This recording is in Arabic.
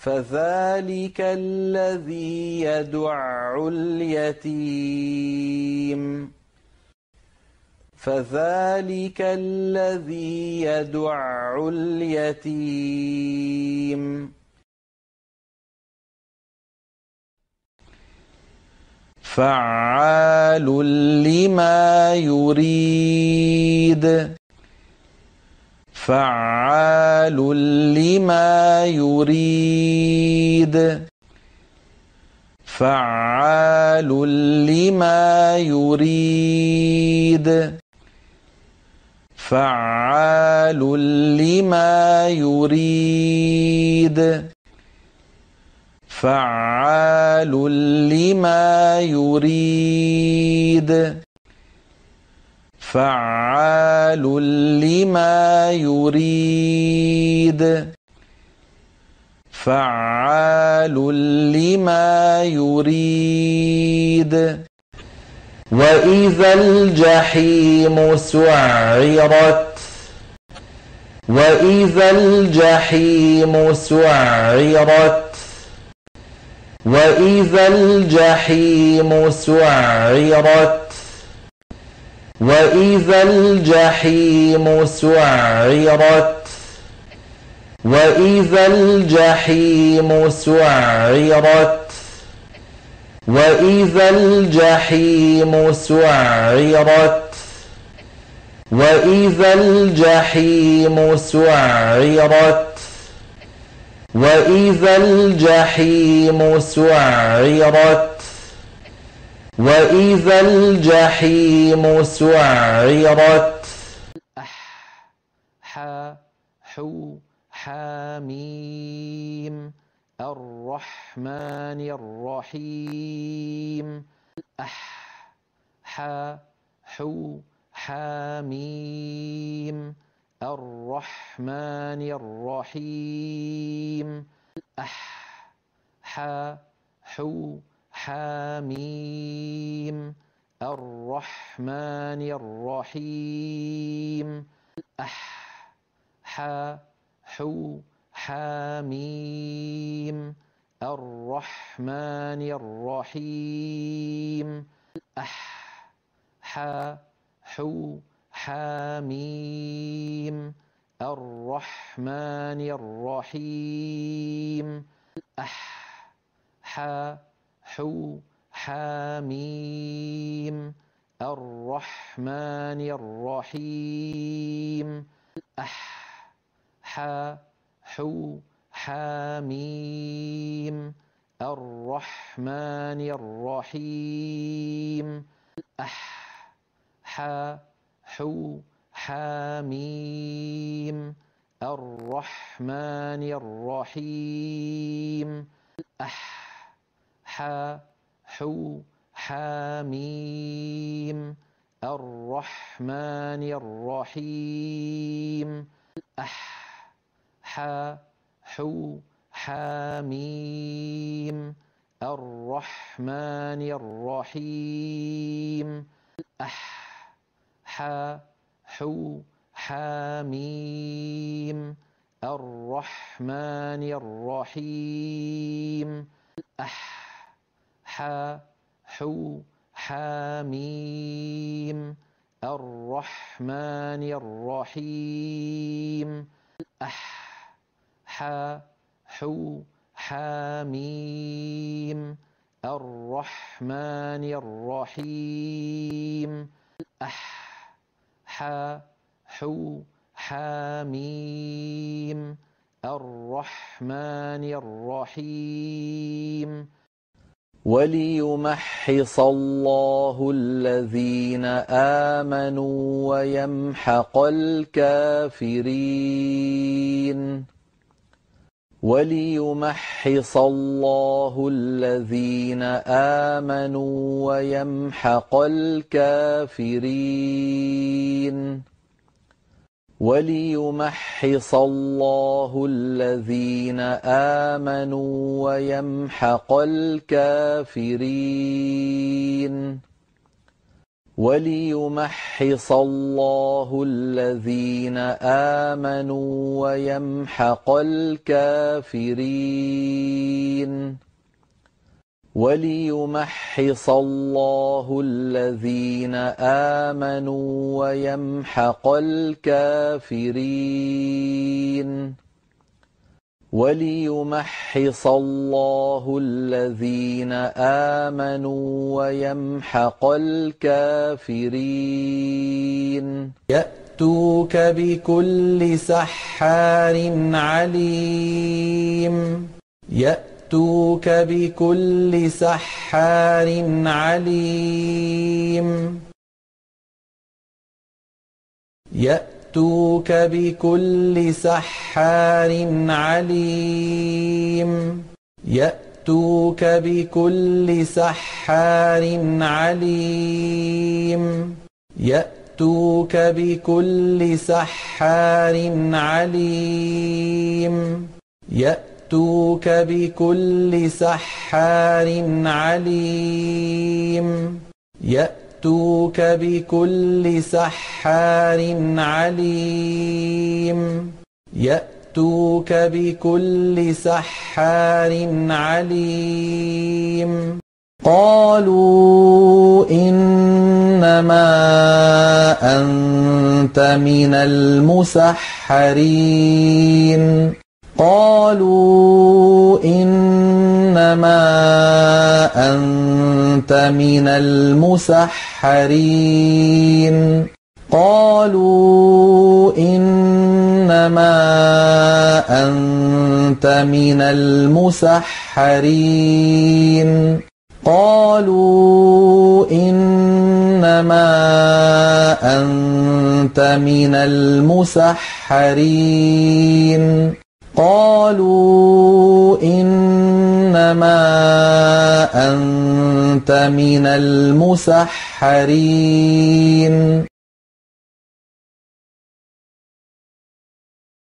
فذلك الذي يدع اليتيم فذلك الذي يدع اليتيم فعال لما يريد فعال لما يريد فعال لما يريد فعال لما يريد فعال لما يريد فعال لما يريد فعال لما يريد وإذا الجحيم سعرت وإذا الجحيم سعرت وإذا الجحيم سعرت وإذا الجحيم سعرت وإذا الجحيم سعرت وإذا الجحيم سعرت وإذا الجحيم سعرت وإذا الجحيم سعرت وإذا الجحيم سعرت حو حاميم الرحمن الرحيم حو حاميم الرحمن الرحيم حو حاميم الرحمن الرحيم حو حاميم الرحمن الرحيم حو حاميم الرحمن الرحيم حو حاميم الرحمن الرحيم حو حاميم الرحمن الرحيم حو حاميم الرحمن الرحيم حو حاميم الرحمن الرحيم حو حاميم الرحمن الرحيم حو حاميم الرحمن الرحيم حو حاميم الرحمن الرحيم حو حاميم الرحمن الرحيم حو حاميم الرحمن الرحيم وليمحص الله الذين آمنوا ويمحق الكافرين وليمحص الله الذين آمنوا ويمحق الكافرين وليمحص الله الذين آمنوا ويمحق الكافرين وليمحص الله الذين آمنوا ويمحق الكافرين وليمحص الله الذين آمنوا ويمحق الكافرين وليمحص الله الذين آمنوا ويمحق الكافرين يأتوك بكل سحار عليم يأتوك بكل سحار عليم يأتوك بكل سحار عليم يأتوك بكل سحار عليم يأتوك بكل سحار عليم يأتوك بكل سحار عليم يأتوك بكل سحار عليم يأتوك بكل سحار عليم قالوا إنما أنت من المسحرين قالوا إنما أنت من المسحرين قالوا إنما أنت من المسحرين قالوا إنما أنت من المسحرين قالوا إنما أنت من المسحرين